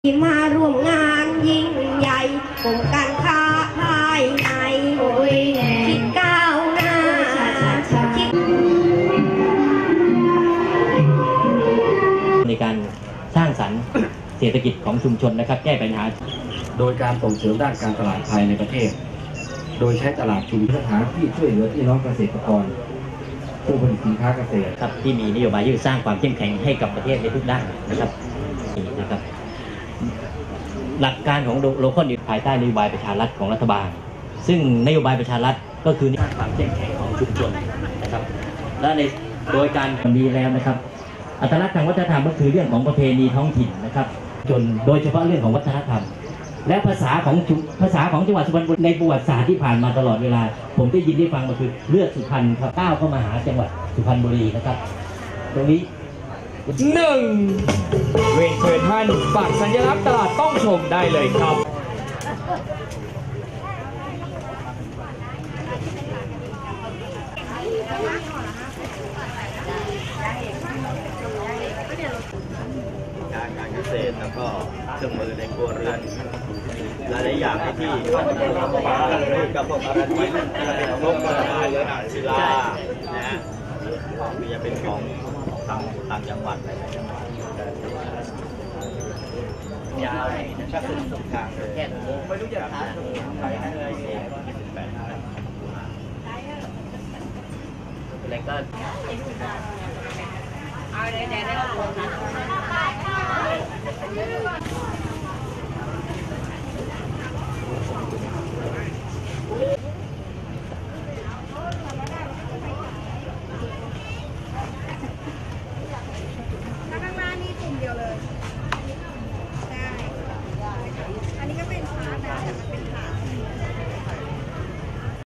ที่มาร่วมงานยิ่งใหญ่กรมการค้าภายในคิดก้าวหน้าในการสร้างสรรค์เศรษฐกิจของชุมชนนะครับแก้ปัญหาโดยการส่งเสริมด้านการตลาดภายในประเทศโดยใช้ตลาดชุมชนสถานที่ช่วยเหลือพี่น้องเกษตรกรผู้ผลิตสินค้าเกษตรครับที่มีนโยบายที่สร้างความเข้มแข็งให้กับประเทศในทุกด้านนะครับหลักการของโลคอลภายใต้นโยบายประชารัฐของรัฐบาลซึ่งนโยบายประชารัฐก็คือสร้างความเข้มแข็งของชุมชนนะครับและในโดยการนี้แล้วนะครับอัตลักษณ์ทางวัฒนธรรมก็คือเรื่องของประเพณีท้องถิ่นนะครับจนโดยเฉพาะเรื่องของวัฒนธรรมและภาษาของจังหวัดสุพรรณบุรีในประวัติศาสตร์ที่ผ่านมาตลอดเวลาผมได้ยินได้ฟังมาคือเลือดสุพรรณครับก้าวเข้ามาหาจังหวัดสุพรรณบุรีนะครับตรงนี้เรียนเชิญท่านปักสัญลักษณ์ตลาดต้องชมได้เลยครับการเกษตรแล้วก็เครื่องมือในครัวเรือนหลายๆอย่างที่กับพวกอะไรที่เป็นพวกเรือนศิลานะฮะคือจะเป็นของต่างจังหวัดยาวชักขึ้นสุดทางเลยไม่รู้จะหาใครให้เลยแล้วก็เอาได้